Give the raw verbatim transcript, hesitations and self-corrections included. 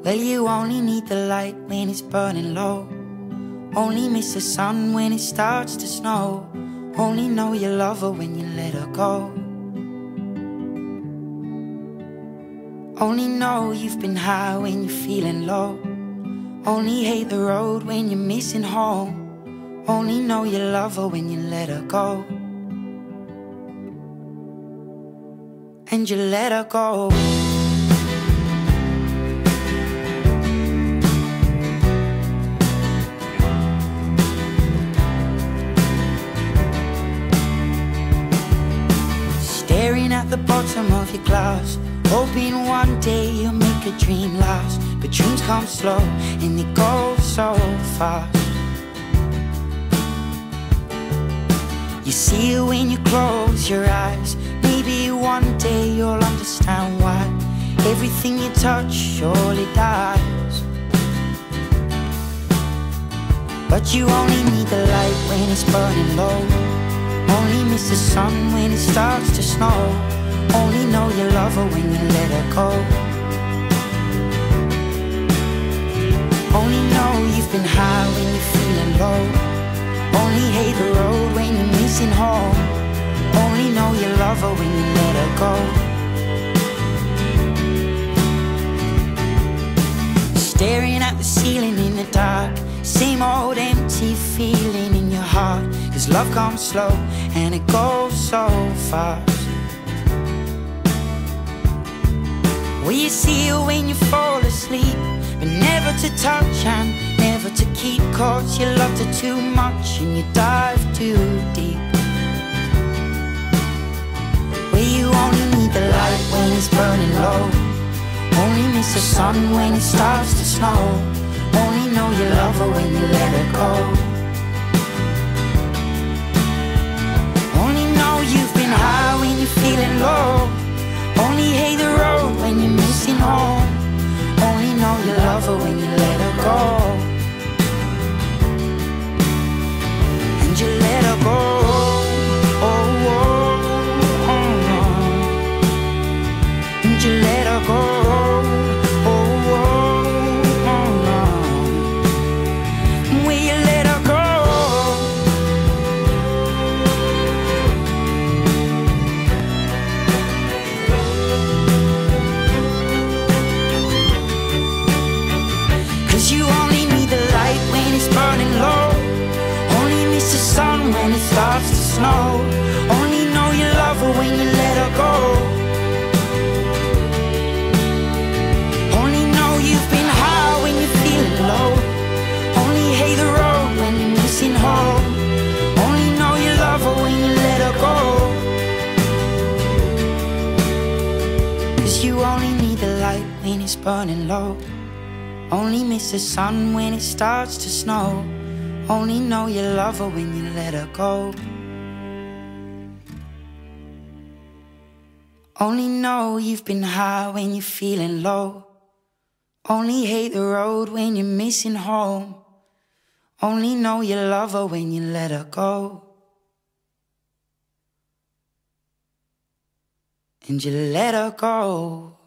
Well, you only need the light when it's burning low. Only miss the sun when it starts to snow. Only know you love her when you let her go. Only know you've been high when you're feeling low. Only hate the road when you're missing home. Only know you love her when you let her go. And you let her go. Staring at the bottom of your glass, hoping one day you'll make a dream last. But dreams come slow and they go so fast. You see it when you close your eyes. Maybe one day you'll understand why everything you touch surely dies. But you only need the light when it's burning low. Only miss the sun when it starts to snow. Only know you love her when you let her go. Only know you've been high when you're feeling low. Only hate the road when you're missing home. Only know you love her when you let her go. Staring at the ceiling in the dark, same old empty feeling in your heart. Cause love comes slow and it goes so fast. Well, you see it when you fall asleep, but never to touch and never to keep. Cause you loved her too much and you dive too deep. Well, you only need the light when it's burning low. Only miss the sun when it starts to snow. Only know you love her when you let her go. Only know you've been high when you're feeling low. Only hate the road when you're missing home. Only know you love her when you let her go. And you let her go. Oh, oh, oh, oh. And you let her go. When it starts to snow, only know you love her when you let her go. Only know you've been high when you're feeling low. Only hate the road when you're missing home. Only know you love her when you let her go. Cause you only need the light when it's burning low. Only miss the sun when it starts to snow. Only know you love her when you let her go. Only know you've been high when you're feeling low. Only hate the road when you're missing home. Only know you love her when you let her go. And you let her go.